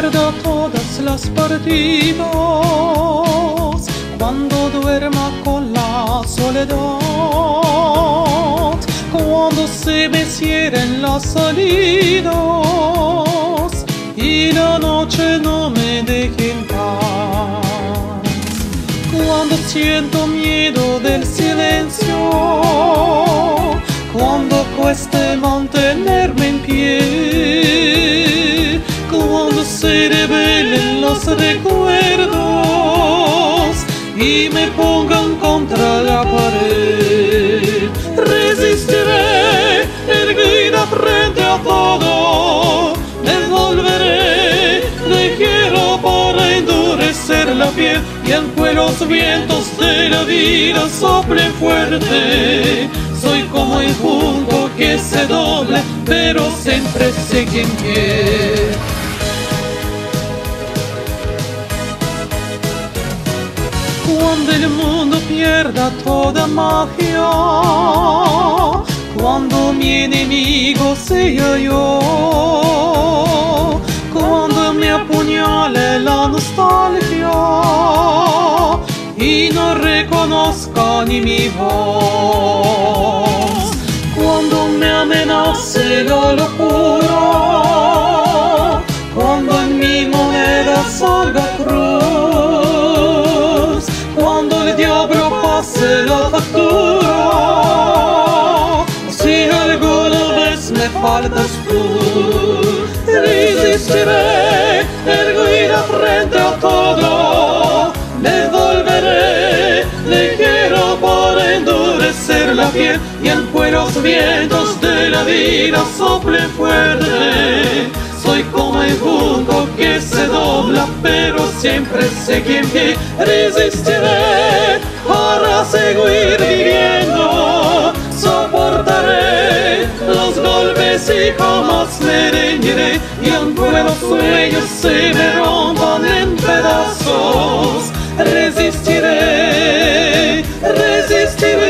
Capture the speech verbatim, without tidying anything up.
pierda todas las partidas, cuando duerma con la soledad, cuando se me cierren las salidas y la noche no me deje en paz, cuando siento miedo del silencio, cuando cueste mantenerme en pie, cuando se revelen los recuerdos y me pongan contra la pared. Resistiré, erguida frente a todo, me volveré ligero para endurecer la piel, y aunque los vientos de la vida soplen fuerte, soy como el junco que se dobla, pero siempre sigue en pie. Cuando el mundo pierda toda magia, cuando mi enemigo sea yo, cuando me apuñale la nostalgia y no reconozca ni mi voz, cuando me amenace la locura, cuando en mi moneda salga cruz, cuando el diablo pase la factura, si alguna vez me faltas tú, resistiré, erguida frente a todo, me volveré ligero para endurecer la piel, y aunque los vientos de la vida soplen fuerte, soy como el junco que se dobla, pero siempre sigue en pie. Resistiré para seguir viviendo, soportaré los golpes y jamás me rendiré, y aunque los sueños se me rompan en pedazos, resistiré, resistiré.